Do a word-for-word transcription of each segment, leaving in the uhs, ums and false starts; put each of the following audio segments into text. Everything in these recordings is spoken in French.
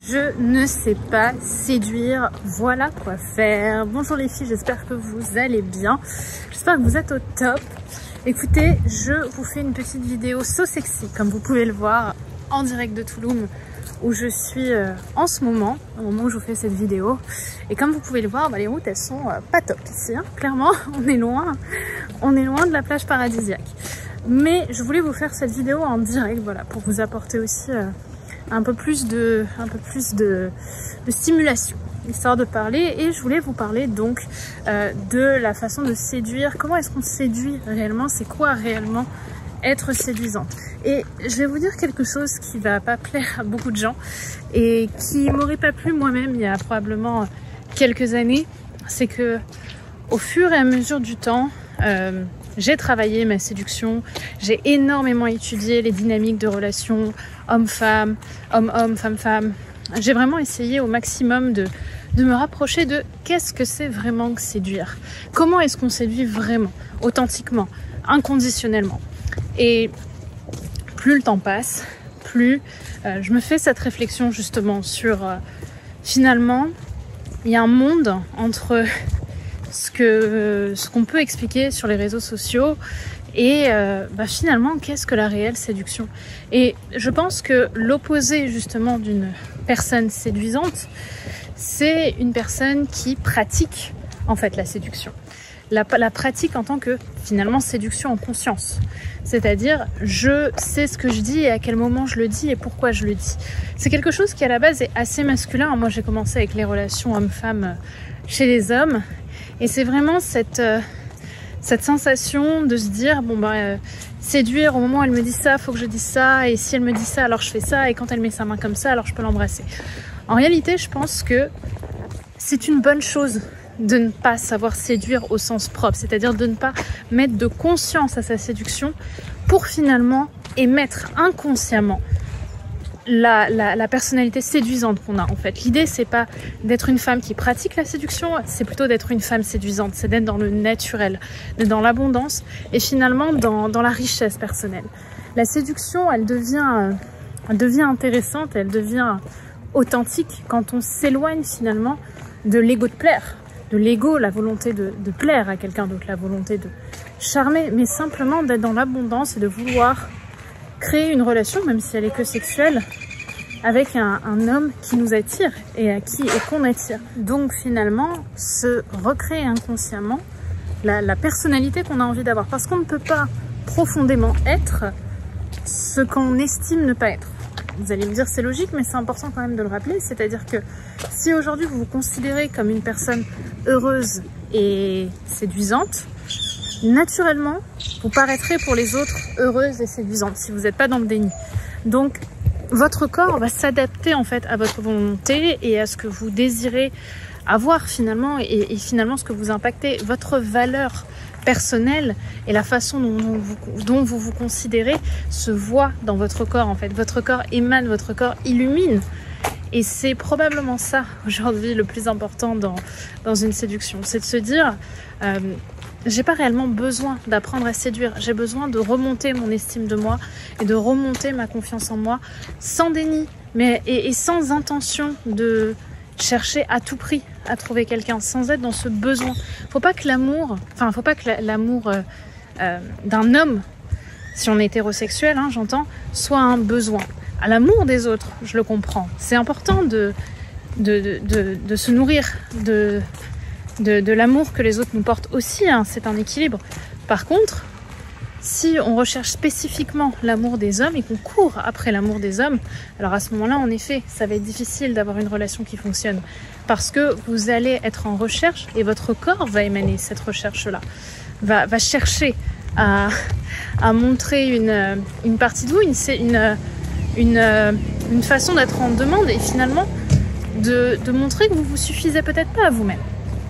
Je ne sais pas séduire, voilà quoi faire. Bonjour les filles, j'espère que vous allez bien. J'espère que vous êtes au top. Écoutez, je vous fais une petite vidéo so sexy, comme vous pouvez le voir, en direct de Toulouse, où je suis euh, en ce moment, au moment où je vous fais cette vidéo. Et comme vous pouvez le voir, bah, les routes, elles sont euh, pas top ici. Hein. Clairement, on est loin, on est loin de la plage paradisiaque. Mais je voulais vous faire cette vidéo en direct, voilà, pour vous apporter aussi euh, un peu plus de, un peu plus de, de stimulation, histoire de parler. Et je voulais vous parler donc euh, de la façon de séduire. Comment est-ce qu'on séduit réellement? C'est quoi réellement être séduisante? Et je vais vous dire quelque chose qui va pas plaire à beaucoup de gens et qui m'aurait pas plu moi-même il y a probablement quelques années. C'est que au fur et à mesure du temps, euh, j'ai travaillé ma séduction, j'ai énormément étudié les dynamiques de relations homme-femme, homme-homme, femme-femme. J'ai vraiment essayé au maximum de, de me rapprocher de qu'est-ce que c'est vraiment que séduire. Comment est-ce qu'on séduit vraiment, authentiquement, inconditionnellement. Et plus le temps passe, plus euh, je me fais cette réflexion justement sur euh, finalement, il y a un monde entre ce que euh, ce qu'on peut expliquer sur les réseaux sociaux et euh, bah, finalement qu'est-ce que la réelle séduction. Et je pense que l'opposé justement d'une personne séduisante, c'est une personne qui pratique en fait la séduction. La, la pratique en tant que finalement séduction en conscience, c'est-à-dire je sais ce que je dis et à quel moment je le dis et pourquoi je le dis. C'est quelque chose qui à la base est assez masculin. Moi j'ai commencé avec les relations hommes-femmes chez les hommes et c'est vraiment cette, euh, cette sensation de se dire bon bah euh, séduire, au moment où elle me dit ça, faut que je dise ça, et si elle me dit ça alors je fais ça, et quand elle met sa main comme ça alors je peux l'embrasser. En réalité je pense que c'est une bonne chose de ne pas savoir séduire au sens propre, c'est-à-dire de ne pas mettre de conscience à sa séduction pour finalement émettre inconsciemment la, la, la personnalité séduisante qu'on a en fait. L'idée c'est pas d'être une femme qui pratique la séduction, c'est plutôt d'être une femme séduisante, c'est d'être dans le naturel, d'être dans l'abondance et finalement dans, dans la richesse personnelle. La séduction elle devient, elle devient intéressante, elle devient authentique quand on s'éloigne finalement de l'ego de plaire. De l'ego, la volonté de, de plaire à quelqu'un d'autre, la volonté de charmer, mais simplement d'être dans l'abondance et de vouloir créer une relation, même si elle est que sexuelle, avec un, un homme qui nous attire et à qui et qu'on attire. Donc finalement, se recréer inconsciemment la, la personnalité qu'on a envie d'avoir, parce qu'on ne peut pas profondément être ce qu'on estime ne pas être. Vous allez me dire c'est logique, mais c'est important quand même de le rappeler, c'est-à-dire que si aujourd'hui vous vous considérez comme une personne heureuse et séduisante, naturellement vous paraîtrez pour les autres heureuse et séduisante si vous n'êtes pas dans le déni. Donc votre corps va s'adapter en fait à votre volonté et à ce que vous désirez avoir finalement, et, et finalement ce que vous impactez, votre valeur personnelle et la façon dont vous, dont vous vous considérez se voit dans votre corps en fait. Votre corps émane, votre corps illumine. Et c'est probablement ça aujourd'hui le plus important dans, dans une séduction. C'est de se dire, euh, j'ai pas réellement besoin d'apprendre à séduire. J'ai besoin de remonter mon estime de moi et de remonter ma confiance en moi sans déni, mais et, et sans intention de chercher à tout prix à trouver quelqu'un, sans être dans ce besoin. Faut pas que l'amour, enfin faut pas que l'amour euh, euh, d'un homme, si on est hétérosexuel, hein, j'entends, soit un besoin. À l'amour des autres, je le comprends. C'est important de, de, de, de, de se nourrir de, de, de l'amour que les autres nous portent aussi, hein, c'est un équilibre. Par contre, si on recherche spécifiquement l'amour des hommes et qu'on court après l'amour des hommes, alors à ce moment-là, en effet, ça va être difficile d'avoir une relation qui fonctionne. Parce que vous allez être en recherche et votre corps va émaner cette recherche-là. Va, va chercher à, à montrer une, une partie de vous, une, une, une, une façon d'être en demande et finalement de, de montrer que vous ne vous suffisez peut-être pas à vous-même. Ok ?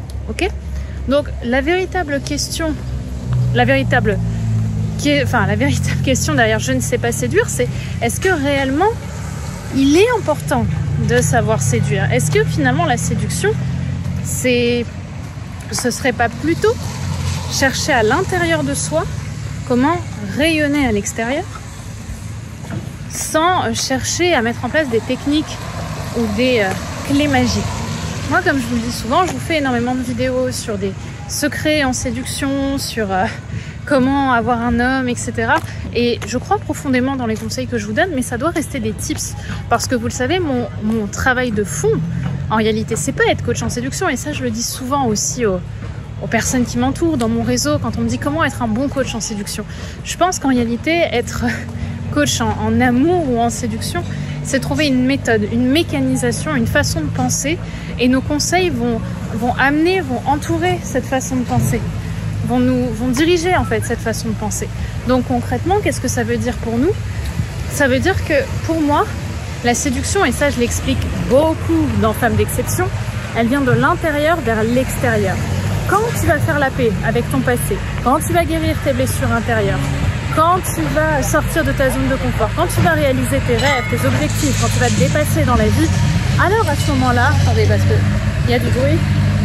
Donc la véritable question, la véritable... Qui est, enfin, la véritable question derrière je ne sais pas séduire, c'est est-ce que réellement il est important de savoir séduire? Est-ce que finalement la séduction, c'est, ce serait pas plutôt chercher à l'intérieur de soi comment rayonner à l'extérieur sans chercher à mettre en place des techniques ou des euh, clés magiques. Moi, comme je vous le dis souvent, je vous fais énormément de vidéos sur des secrets en séduction, sur euh, comment avoir un homme, et cetera. Et je crois profondément dans les conseils que je vous donne, mais ça doit rester des tips. Parce que vous le savez, mon, mon travail de fond, en réalité, c'est pas être coach en séduction. Et ça, je le dis souvent aussi aux, aux personnes qui m'entourent, dans mon réseau, quand on me dit comment être un bon coach en séduction. Je pense qu'en réalité, être coach en, en amour ou en séduction, c'est trouver une méthode, une mécanisation, une façon de penser. Et nos conseils vont, vont amener, vont entourer cette façon de penser. Vont nous vont diriger en fait cette façon de penser. Donc concrètement, qu'est-ce que ça veut dire pour nous? Ça veut dire que pour moi, la séduction, et ça je l'explique beaucoup dans Femmes d'exception, elle vient de l'intérieur vers l'extérieur. Quand tu vas faire la paix avec ton passé, quand tu vas guérir tes blessures intérieures, quand tu vas sortir de ta zone de confort, quand tu vas réaliser tes rêves, tes objectifs, quand tu vas te dépasser dans la vie, alors à ce moment-là, attendez parce que il y a du bruit,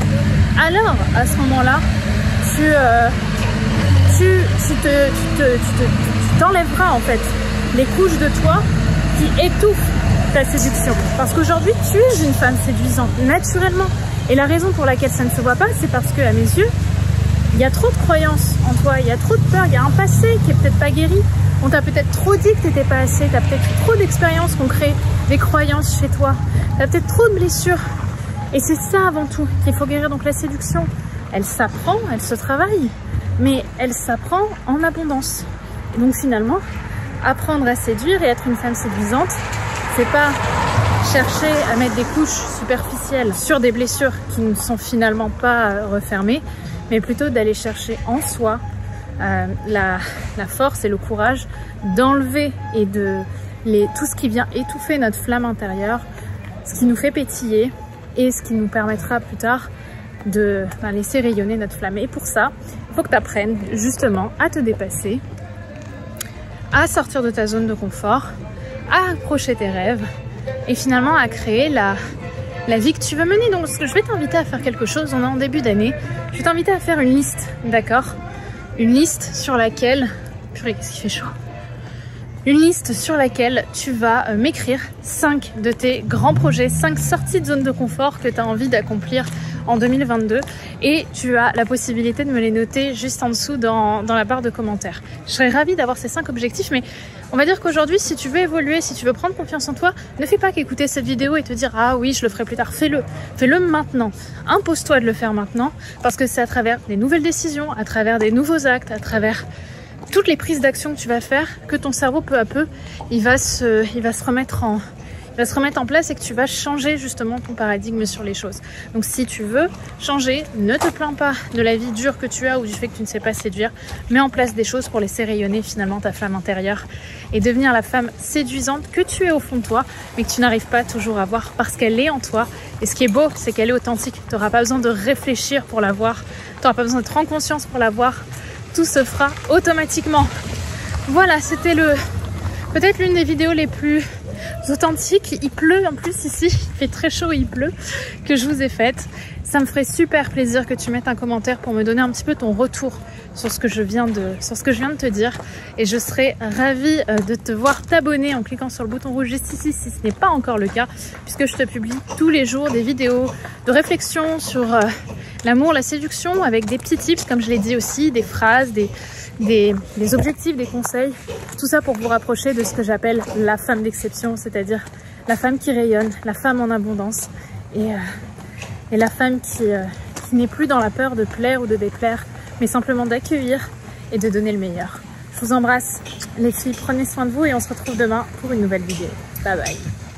alors à ce moment-là, tu, euh, tu, tu, te, tu, te, tu, te, tu t'enlèveras en fait les couches de toi qui étouffent ta séduction. Parce qu'aujourd'hui, tu es une femme séduisante, naturellement. Et la raison pour laquelle ça ne se voit pas, c'est parce que, à mes yeux, il y a trop de croyances en toi, il y a trop de peur, il y a un passé qui est peut-être pas guéri. On t'a peut-être trop dit que tu n'étais pas assez, tu as peut-être trop d'expériences qui ont créé des croyances chez toi. Tu as peut-être trop de blessures. Et c'est ça avant tout qu'il faut guérir. Donc la séduction, elle s'apprend, elle se travaille, mais elle s'apprend en abondance. Et donc finalement, apprendre à séduire et être une femme séduisante, c'est pas chercher à mettre des couches superficielles sur des blessures qui ne sont finalement pas refermées, mais plutôt d'aller chercher en soi euh, la, la force et le courage d'enlever et de les, tout ce qui vient étouffer notre flamme intérieure, ce qui nous fait pétiller et ce qui nous permettra plus tard de ben, laisser rayonner notre flamme. Et pour ça, il faut que tu apprennes justement à te dépasser, à sortir de ta zone de confort, à accrocher tes rêves et finalement à créer la, la vie que tu veux mener. Donc je vais t'inviter à faire quelque chose, on est en début d'année, je vais t'inviter à faire une liste, d'accord? Une liste sur laquelle... Purée, qu'est-ce qu'il fait chaud? Une liste sur laquelle tu vas m'écrire cinq de tes grands projets, cinq sorties de zone de confort que tu as envie d'accomplir en deux mille vingt-deux et tu as la possibilité de me les noter juste en dessous dans, dans la barre de commentaires. Je serais ravie d'avoir ces cinq objectifs, mais on va dire qu'aujourd'hui, si tu veux évoluer, si tu veux prendre confiance en toi, ne fais pas qu'écouter cette vidéo et te dire « Ah oui, je le ferai plus tard ». Fais-le, fais-le maintenant. Impose-toi de le faire maintenant parce que c'est à travers des nouvelles décisions, à travers des nouveaux actes, à travers toutes les prises d'action que tu vas faire, que ton cerveau peu à peu, il va se, il va se remettre en, il va se remettre en place et que tu vas changer justement ton paradigme sur les choses. Donc si tu veux changer, ne te plains pas de la vie dure que tu as ou du fait que tu ne sais pas séduire. Mets en place des choses pour laisser rayonner finalement ta flamme intérieure et devenir la femme séduisante que tu es au fond de toi, mais que tu n'arrives pas toujours à voir parce qu'elle est en toi. Et ce qui est beau, c'est qu'elle est authentique. Tu n'auras pas besoin de réfléchir pour la voir. Tu n'auras pas besoin de te rendre conscience pour la voir. Tout se fera automatiquement. Voilà, c'était le peut-être l'une des vidéos les plus authentiques. Il pleut en plus ici, il fait très chaud et il pleut, que je vous ai faite. Ça me ferait super plaisir que tu mettes un commentaire pour me donner un petit peu ton retour sur ce que je viens de, sur ce que je viens de te dire. Et je serais ravie de te voir t'abonner en cliquant sur le bouton rouge juste ici si ce n'est pas encore le cas, puisque je te publie tous les jours des vidéos de réflexion sur euh, l'amour, la séduction, avec des petits tips, comme je l'ai dit aussi, des phrases, des, des, des objectifs, des conseils. Tout ça pour vous rapprocher de ce que j'appelle la femme d'exception, c'est-à-dire la femme qui rayonne, la femme en abondance et, euh, et la femme qui, euh, qui n'est plus dans la peur de plaire ou de déplaire, mais simplement d'accueillir et de donner le meilleur. Je vous embrasse les filles, prenez soin de vous et on se retrouve demain pour une nouvelle vidéo. Bye bye.